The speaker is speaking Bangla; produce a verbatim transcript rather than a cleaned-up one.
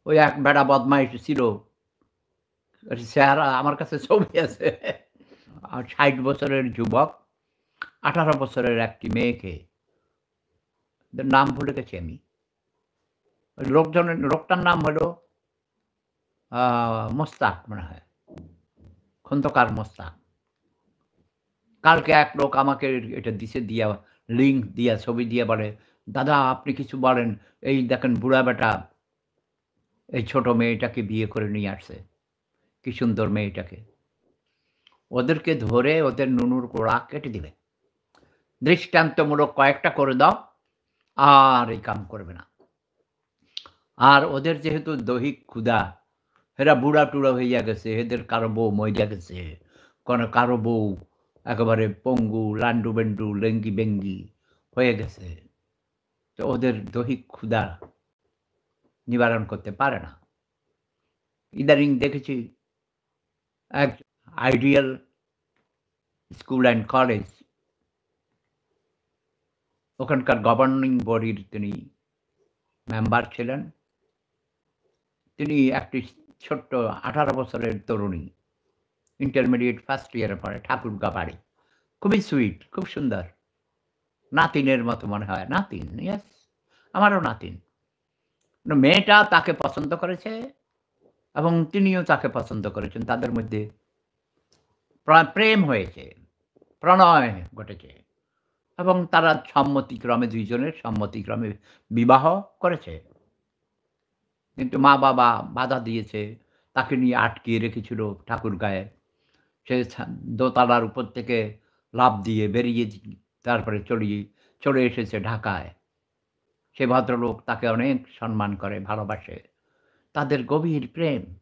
ওই এক বেটা বদমাইশ ছিল। ওর চেহারা আমার কাছে ছবি আছে। আ ষাট বছরের যুবক, আঠারো বছরের একটি মেয়েকে ওদের নাম ভুলে গেছি আমি। ওই লোকজনের লোকটার নাম হলো আ মোস্তাক মনে হয়। খন্দকার মোস্তাক। কালকে এক লোক আমাকে এটা দিছে দিয়া লিঙ্ক দিয়া ছবি দিয়ে বলে, "দাদা আপনি কিছু বলেন। এই দেখেন বুড়া বেটা এই ছোট মেয়েটাকে বিয়ে করে নিয়ে আসছে। কি সুন্দর মেয়েটাকে।" ওদেরকে ধরে ওদের নুনুর গোড়া কেটে দিবে। দৃষ্টান্তমূলক কয়েকটা করে দাও, আর এই কাম করবে না। আর ওদের যেহেতু দৈহিক ক্ষুধা, এরা বুড়া-টুড়া হইয়া গেছে, এদের কারো বউ মইরা গেছে, কোনো কারো বউ একেবারে পঙ্গু, লান্ডু-বেন্ডু, লেংগি-বেংগি হয়ে গেছে। তো ওদের দৈহিক ক্ষুধা নিবারণ করতে পারে না। ইদানিং দেখেছি এক আইডিয়াল স্কুল অ্যান্ড কলেজ ওখানকার গভর্নিং বডির তিনি মেম্বার ছিলেন। তিনি একটি ছোট্ট আঠারো বছরের তরুণী, ইন্টারমিডিয়েট ফার্স্ট ইয়ারে পড়ে, ঠাকুরগা বাড়ি। খুবই সুইট, খুব সুন্দর। নাতিনের মতো মনে হয়। নাতিন, ইয়েস, আমারও নাতিন। না মেয়েটা তাকে পছন্দ করেছে এবং তিনিও তাকে পছন্দ করেছেন। তাদের মধ্যে প্রা প্রেম হয়েছে, প্রণয় ঘটেছে এবং তারা সম্মতিক্রমে দুই জনের সম্মতিক্রমে বিবাহ করেছে। কিন্তু মা-বাবা বাধা দিয়েছে। তাকে নিয়ে আটকিয়ে রেখেছিল ঠাকুরগাঁয়ে। সে ছা দোতলার উপর থেকে লাফ দিয়ে বেরিয়ে জি তারপরে চলিয়ে চলে এসেছে ঢাকায়। সে ভদ্রলোক তাকে অনেক সম্মান করে, ভালোবাসে। তাদের গভীর প্রেম।